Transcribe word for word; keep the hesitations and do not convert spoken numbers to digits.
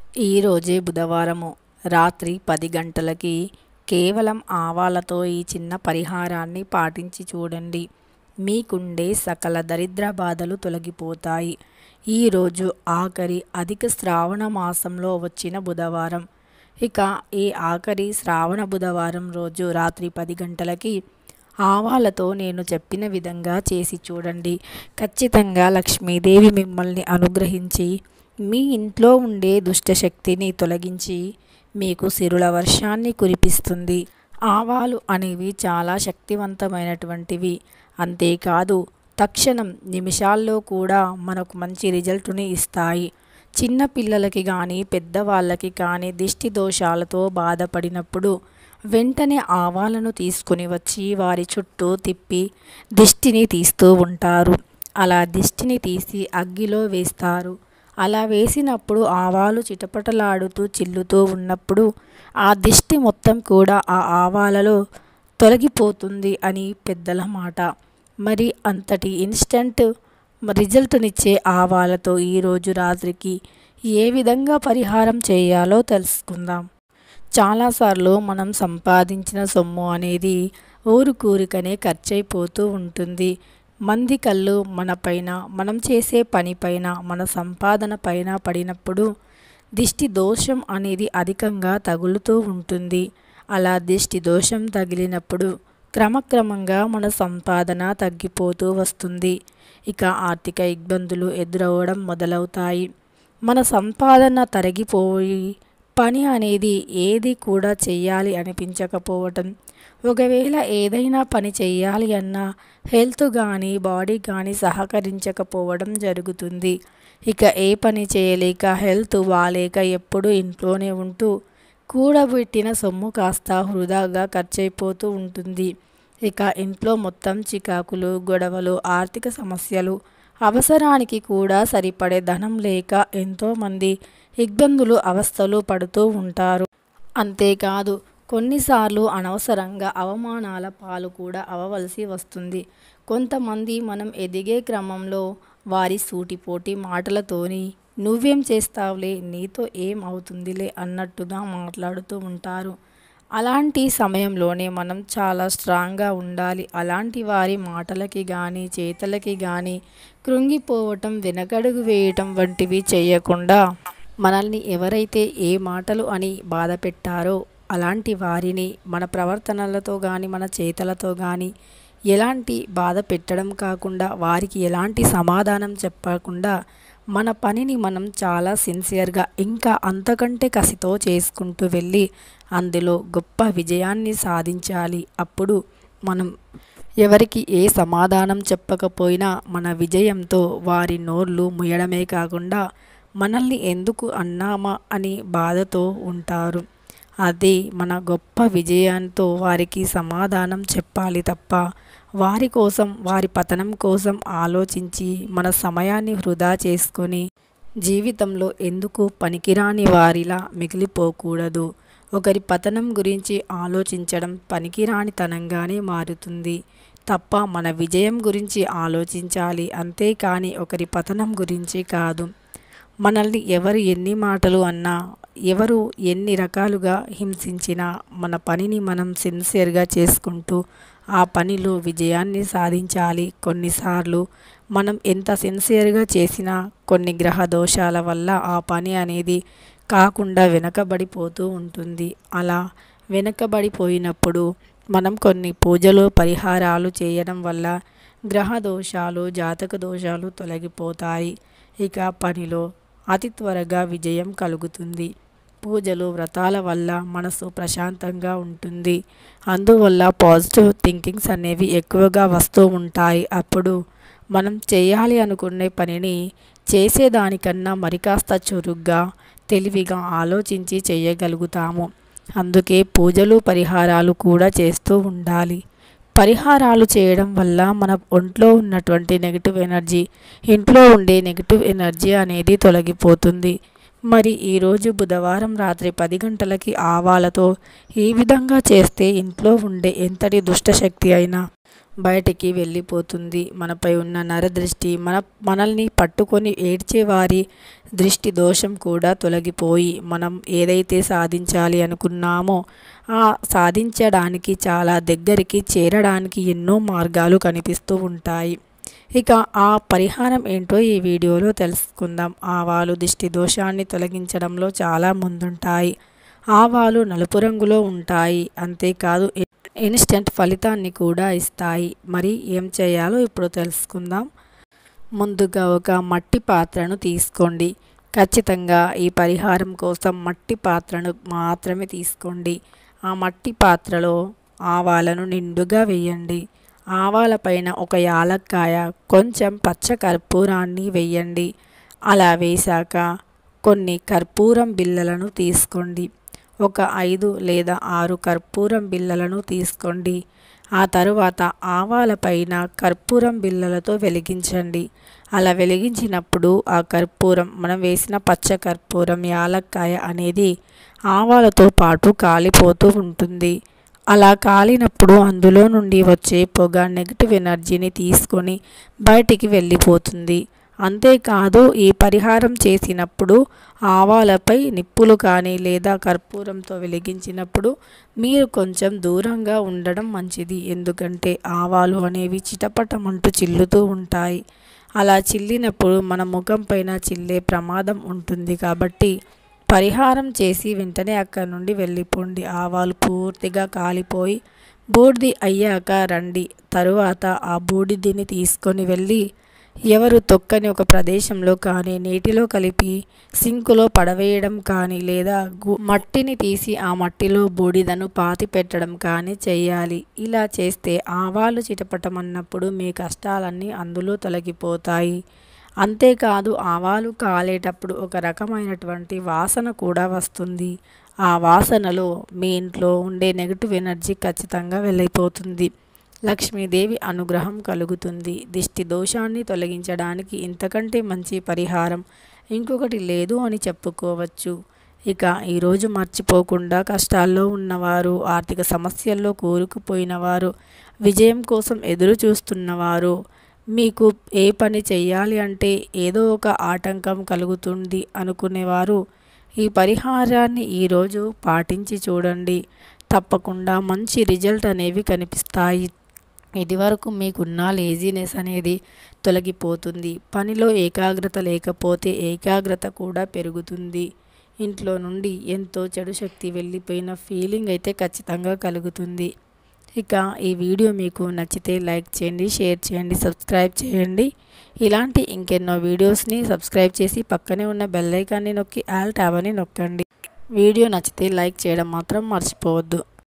ఈరోజే బుధవారము రాత్రి పది గంటలకి కేవలం ఆవాలతో ఈ చిన్న పరిహారాన్ని పాటించి చూడండి. మీకుండే సకల దరిద్ర బాధలు తొలగిపోతాయి. ఈరోజు ఆఖరి అధిక శ్రావణ మాసంలో వచ్చిన బుధవారం. ఇక ఈ ఆఖరి శ్రావణ బుధవారం రోజు రాత్రి పది గంటలకి ఆవాలతో నేను చెప్పిన విధంగా చేసి చూడండి. ఖచ్చితంగా లక్ష్మీదేవి మిమ్మల్ని అనుగ్రహించి మీ ఇంట్లో ఉండే దుష్టశక్తిని తొలగించి మీకు సిరుల వర్షాన్ని కురిపిస్తుంది. ఆవాలు అనేవి చాలా శక్తివంతమైనటువంటివి. అంతేకాదు తక్షణం నిమిషాల్లో కూడా మనకు మంచి రిజల్ట్ని ఇస్తాయి. చిన్న పిల్లలకి కానీ పెద్దవాళ్ళకి కానీ దిష్టి దోషాలతో బాధపడినప్పుడు వెంటనే ఆవాలను తీసుకుని వచ్చి వారి చుట్టూ తిప్పి దిష్టిని తీస్తూ ఉంటారు. అలా దిష్టిని తీసి అగ్గిలో వేస్తారు. అలా వేసినప్పుడు ఆవాలు చిటపటలాడుతూ చిల్లుతూ ఉన్నప్పుడు ఆ దిష్టి మొత్తం కూడా ఆ ఆవాలలో తొలగిపోతుంది అని పెద్దల మాట. మరి అంతటి ఇన్స్టంట్ రిజల్ట్నిచ్చే ఆవాలతో ఈరోజు రాత్రికి ఏ విధంగా పరిహారం చేయాలో తెలుసుకుందాం. చాలాసార్లు మనం సంపాదించిన సొమ్ము అనేది ఊరుకూరికనే ఖర్చయిపోతూ ఉంటుంది. మంది కళ్ళు మన పైన, మనం చేసే పనిపైన, మన సంపాదన పైన పడినప్పుడు దిష్టి దోషం అనేది అధికంగా తగులుతూ ఉంటుంది. అలా దిష్టి దోషం తగిలినప్పుడు క్రమక్రమంగా మన సంపాదన తగ్గిపోతూ వస్తుంది. ఇక ఆర్థిక ఇబ్బందులు ఎదురవ్వడం మొదలవుతాయి. మన సంపాదన తరిగిపోయి పని అనేది ఏది కూడా చెయ్యాలి అనిపించకపోవటం, ఒకవేళ ఏదైనా పని చెయ్యాలి అన్నా హెల్త్ కానీ బాడీ కానీ సహకరించకపోవడం జరుగుతుంది. ఇక ఏ పని చేయలేక హెల్త్ బాలేక ఎప్పుడూ ఇంట్లోనే ఉంటూ కూడబెట్టిన సొమ్ము కాస్త వృధాగా ఖర్చయిపోతూ ఉంటుంది. ఇక ఇంట్లో మొత్తం చికాకులు, గొడవలు, ఆర్థిక సమస్యలు, అవసరానికి కూడా సరిపడే ధనం లేక ఎంతోమంది ఇబ్బందులు అవస్థలు పడుతూ ఉంటారు. అంతేకాదు కొన్నిసార్లు అనవసరంగా అవమానాల పాలు కూడా అవ్వవలసి వస్తుంది. కొంతమంది మనం ఎదిగే క్రమంలో వారి సూటిపోటి మాటలతోని నువ్వేం చేస్తావులే, నీతో ఏం అవుతుందిలే అన్నట్టుగా మాట్లాడుతూ ఉంటారు. అలాంటి సమయంలోనే మనం చాలా స్ట్రాంగ్గా ఉండాలి. అలాంటి వారి మాటలకి కానీ చేతలకి కానీ కృంగిపోవటం, వెనకడుగు వేయటం వంటివి చేయకుండా మనల్ని ఎవరైతే ఏ మాటలు అని బాధ పెట్టారో అలాంటి వారిని మన ప్రవర్తనలతో కానీ మన చేతలతో కానీ ఎలాంటి బాధ పెట్టడం కాకుండా వారికి ఎలాంటి సమాధానం చెప్పకుండా మన పనిని మనం చాలా సిన్సియర్గా ఇంకా అంతకంటే కసితో చేసుకుంటూ వెళ్ళి అందులో గొప్ప విజయాన్ని సాధించాలి. అప్పుడు మనం ఎవరికి ఏ సమాధానం చెప్పకపోయినా మన విజయంతో వారి నోర్లు ముయ్యడమే కాకుండా మనల్ని ఎందుకు అన్నామా అని బాధతో ఉంటారు. అదే మన గొప్ప విజయంతో వారికి సమాధానం చెప్పాలి తప్ప వారి కోసం, వారి పతనం కోసం ఆలోచించి మన సమయాన్ని వృధా చేసుకొని జీవితంలో ఎందుకు పనికిరాని వారిలా మిగిలిపోకూడదు. ఒకరి పతనం గురించి ఆలోచించడం పనికిరానితనంగానే మారుతుంది తప్ప మన విజయం గురించి ఆలోచించాలి. అంతేకాని ఒకరి పతనం గురించి కాదు. మనల్ని ఎవరు ఎన్ని మాటలు అన్నా, ఎవరు ఎన్ని రకాలుగా హింసించినా మన పనిని మనం సిన్సియర్గా చేసుకుంటూ ఆ పనిలో విజయాన్ని సాధించాలి. కొన్నిసార్లు మనం ఎంత సిన్సియర్గా చేసినా కొన్ని గ్రహ దోషాల వల్ల ఆ పని అనేది కాకుండా వెనకబడిపోతూ ఉంటుంది. అలా వెనకబడిపోయినప్పుడు మనం కొన్ని పూజలు పరిహారాలు చేయడం వల్ల గ్రహ దోషాలు, జాతక దోషాలు తొలగిపోతాయి. ఇక పనిలో అతి త్వరగా విజయం కలుగుతుంది. పూజలు, వ్రతాల వల్ల మనసు ప్రశాంతంగా ఉంటుంది. అందువల్ల పాజిటివ్ థింకింగ్స్ అనేవి ఎక్కువగా వస్తూ ఉంటాయి. అప్పుడు మనం చేయాలి అనుకునే పనిని చేసేదానికన్నా మరి కాస్త చురుగ్గా, తెలివిగా ఆలోచించి చేయగలుగుతాము. అందుకే పూజలు, పరిహారాలు కూడా చేస్తూ ఉండాలి. పరిహారాలు చేయడం వల్ల మన ఒంట్లో ఉన్నటువంటి నెగిటివ్ ఎనర్జీ, ఇంట్లో ఉండే నెగిటివ్ ఎనర్జీ అనేది తొలగిపోతుంది. మరి ఈరోజు బుధవారం రాత్రి పది గంటలకి ఆవాలతో ఈ విధంగా చేస్తే ఇంట్లో ఉండే ఎంతటి దుష్టశక్తి అయినా బయటికి వెళ్ళిపోతుంది. మనపై ఉన్న నరదృష్టి, మన మనల్ని పట్టుకొని ఏడ్చే వారి దృష్టి దోషం కూడా తొలగిపోయి మనం ఏదైతే సాధించాలి అనుకున్నామో ఆ సాధించడానికి చాలా దగ్గరికి చేరడానికి ఎన్నో మార్గాలు కనిపిస్తూ ఉంటాయి. ఇక ఆ పరిహారం ఏంటో ఈ వీడియోలో తెలుసుకుందాం. ఆవాలు దిష్టి దోషాన్ని తొలగించడంలో చాలా ముందుంటాయి. ఆవాలు నలుపు రంగులో ఉంటాయి. అంతేకాదు ఇన్స్టెంట్ ఫలితాన్ని కూడా ఇస్తాయి. మరి ఏం చేయాలో ఇప్పుడు తెలుసుకుందాం. ముందుగా ఒక మట్టి పాత్రను తీసుకోండి. ఖచ్చితంగా ఈ పరిహారం కోసం మట్టి పాత్రను మాత్రమే తీసుకోండి. ఆ మట్టి పాత్రలో ఆవాలను నిండుగా వేయండి. ఆవాల పైన ఒక యాలక్కాయ, కొంచెం పచ్చ కర్పూరాన్ని వేయండి. అలా వేశాక కొన్ని కర్పూరం బిళ్ళలను తీసుకోండి. ఒక ఐదు లేదా ఆరు కర్పూరం బిళ్ళలను తీసుకోండి. ఆ తరువాత ఆవాల పైన కర్పూరం బిళ్ళలతో వెలిగించండి. అలా వెలిగించినప్పుడు ఆ కర్పూరం, మనం వేసిన పచ్చ కర్పూరం, యాలక్కాయ అనేది ఆవాలతో పాటు కాలిపోతూ ఉంటుంది. అలా కాలినప్పుడు అందులో నుండి వచ్చే పొగ నెగిటివ్ ఎనర్జీని తీసుకొని బయటికి వెళ్ళిపోతుంది. అంతేకాదు ఈ పరిహారం చేసినప్పుడు ఆవాలపై నిప్పులు కానీ లేదా కర్పూరంతో వెలిగించినప్పుడు మీరు కొంచెం దూరంగా ఉండడం మంచిది. ఎందుకంటే ఆవాలు అనేవి చిటపటమంటూ చిల్లుతూ ఉంటాయి. అలా చిల్లినప్పుడు మన ముఖం పైన చిల్లే ప్రమాదం ఉంటుంది. కాబట్టి పరిహారం చేసి వెంటనే అక్కడి నుండి వెళ్ళిపోండి. ఆవాలు పూర్తిగా కాలిపోయి బూడిది అయ్యాక రండి. తరువాత ఆ బూడిదిని తీసుకొని వెళ్ళి ఎవరు తొక్కని ఒక ప్రదేశంలో కానీ నీటిలో కలిపి సింకులో పడవేయడం కానీ లేదా మట్టిని తీసి ఆ మట్టిలో బూడిదను పాతి పెట్టడం కానీ చేయాలి. ఇలా చేస్తే ఆవాలు చిటపటమన్నప్పుడు మీ కష్టాలన్నీ అందులో తొలగిపోతాయి. అంతేకాదు ఆవాలు కాలేటప్పుడు ఒక రకమైనటువంటి వాసన కూడా వస్తుంది. ఆ వాసనలో మీ ఇంట్లో ఉండే నెగిటివ్ ఎనర్జీ ఖచ్చితంగా వెళ్ళిపోతుంది. లక్ష్మీదేవి అనుగ్రహం కలుగుతుంది. దిష్టి దోషాన్ని తొలగించడానికి ఇంతకంటే మంచి పరిహారం ఇంకొకటి లేదు అని చెప్పుకోవచ్చు. ఇక ఈరోజు మర్చిపోకుండా కష్టాల్లో ఉన్నవారు, ఆర్థిక సమస్యల్లో కూరుకుపోయిన వారు, విజయం కోసం ఎదురు చూస్తున్నవారు, మీకు ఏ పని చేయాలి అంటే ఏదో ఒక ఆటంకం కలుగుతుంది అనుకునేవారు ఈ పరిహారాన్ని ఈరోజు పాటించి చూడండి. తప్పకుండా మంచి రిజల్ట్ అనేవి కనిపిస్తాయి. ఇది వరకు మీకున్న లేజినెస్ అనేది తొలగిపోతుంది. పనిలో ఏకాగ్రత లేకపోతే ఏకాగ్రత కూడా పెరుగుతుంది. ఇంట్లో నుండి ఎంతో చెడు శక్తి వెళ్ళిపోయిన ఫీలింగ్ అయితే ఖచ్చితంగా కలుగుతుంది. ఇక ఈ వీడియో మీకు నచ్చితే లైక్ చేయండి, షేర్ చేయండి, సబ్స్క్రైబ్ చేయండి. ఇలాంటి ఇంకెన్నో వీడియోస్ని సబ్స్క్రైబ్ చేసి పక్కనే ఉన్న బెల్ ఐకాన్ని నొక్కి ఆల్ ట్యాబ్ అని నొక్కండి. వీడియో నచ్చితే లైక్ చేయడం మాత్రం మర్చిపోవద్దు.